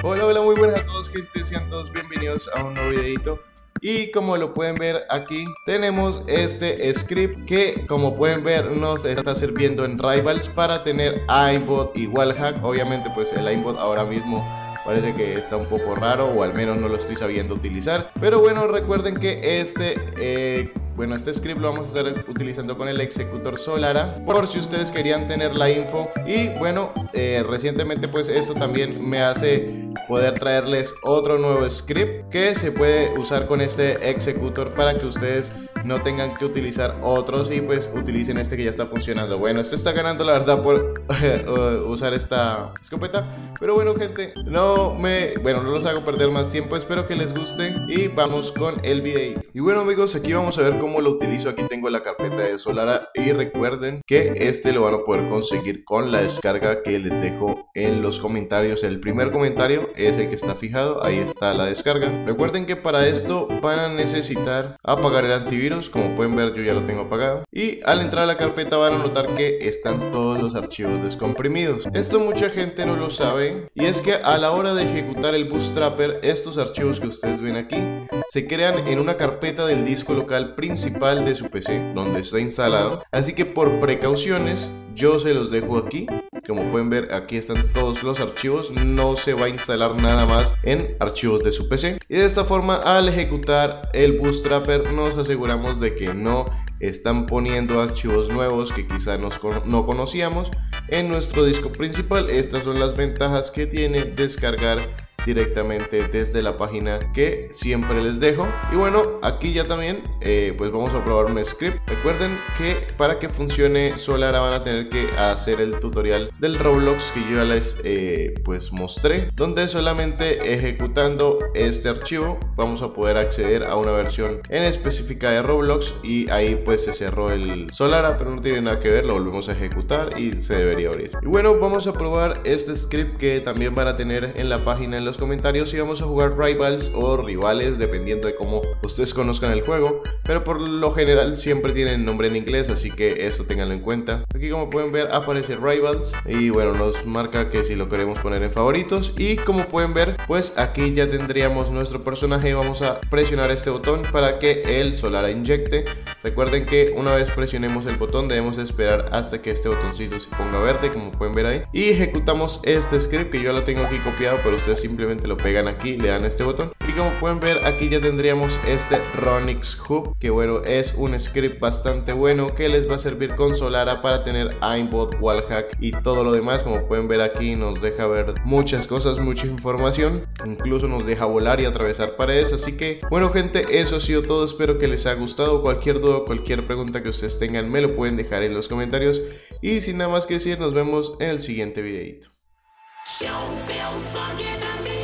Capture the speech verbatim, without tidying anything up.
Hola, hola, muy buenas a todos, gente, sean todos bienvenidos a un nuevo videito. Y como lo pueden ver aquí, tenemos este script que, como pueden ver, nos está sirviendo en Rivals para tener aimbot y wallhack. Obviamente pues el aimbot ahora mismo parece que está un poco raro, o al menos no lo estoy sabiendo utilizar. Pero bueno, recuerden que este... Eh, Bueno, este script lo vamos a estar utilizando con el Executor Solara, por si ustedes querían tener la info. Y bueno, eh, recientemente pues esto también me hace poder traerles otro nuevo script que se puede usar con este Executor para que ustedes no tengan que utilizar otros y pues utilicen este que ya está funcionando. Bueno, este está ganando la verdad por usar esta escopeta. Pero bueno, gente, no me... Bueno, no los hago perder más tiempo. Espero que les guste y vamos con el video. Y bueno, amigos, aquí vamos a ver cómo lo utilizo. Aquí tengo la carpeta de Solara y recuerden que este lo van a poder conseguir con la descarga que les dejo en los comentarios. El primer comentario es el que está fijado, ahí está la descarga. Recuerden que para esto van a necesitar apagar el antivirus. Como pueden ver, yo ya lo tengo apagado. Y al entrar a la carpeta van a notar que están todos los archivos descomprimidos. Esto mucha gente no lo sabe, y es que a la hora de ejecutar el Bootstrapper, estos archivos que ustedes ven aquí se crean en una carpeta del disco local principal de su P C, donde está instalado. Así que por precauciones yo se los dejo aquí. Como pueden ver, aquí están todos los archivos. No se va a instalar nada más en archivos de su P C. Y de esta forma, al ejecutar el Bootstrapper, nos aseguramos de que no están poniendo archivos nuevos que quizá nos con no conocíamos en nuestro disco principal. Estas son las ventajas que tiene descargar directamente desde la página que siempre les dejo. Y bueno, aquí ya también eh, pues vamos a probar un script. Recuerden que para que funcione Solara van a tener que hacer el tutorial del Roblox que yo ya les eh, pues mostré, donde solamente ejecutando este archivo vamos a poder acceder a una versión en específica de Roblox. Y ahí pues se cerró el Solara, pero no tiene nada que ver, lo volvemos a ejecutar y se debería abrir. Y bueno, vamos a probar este script que también van a tener en la página en los comentarios, y vamos a jugar Rivals o Rivales, dependiendo de cómo ustedes conozcan el juego, pero por lo general siempre tienen nombre en inglés, así que eso tenganlo en cuenta. Aquí, como pueden ver, aparece Rivals y bueno, nos marca que si lo queremos poner en favoritos. Y como pueden ver, pues aquí ya tendríamos nuestro personaje. Vamos a presionar este botón para que el Solara inyecte. Recuerden que una vez presionemos el botón debemos esperar hasta que este botoncito se ponga verde, como pueden ver ahí, y ejecutamos este script que yo lo tengo aquí copiado, pero ustedes simplemente lo pegan aquí, le dan este botón y como pueden ver aquí ya tendríamos este Ronix Hub, que bueno, es un script bastante bueno que les va a servir con Solara para tener aimbot, wallhack y todo lo demás. Como pueden ver aquí nos deja ver muchas cosas, mucha información, incluso nos deja volar y atravesar paredes. Así que bueno, gente, eso ha sido todo. Espero que les haya gustado. Cualquier duda, cualquier pregunta que ustedes tengan me lo pueden dejar en los comentarios, y sin nada más que decir, nos vemos en el siguiente videito. Don't feel fucking at me.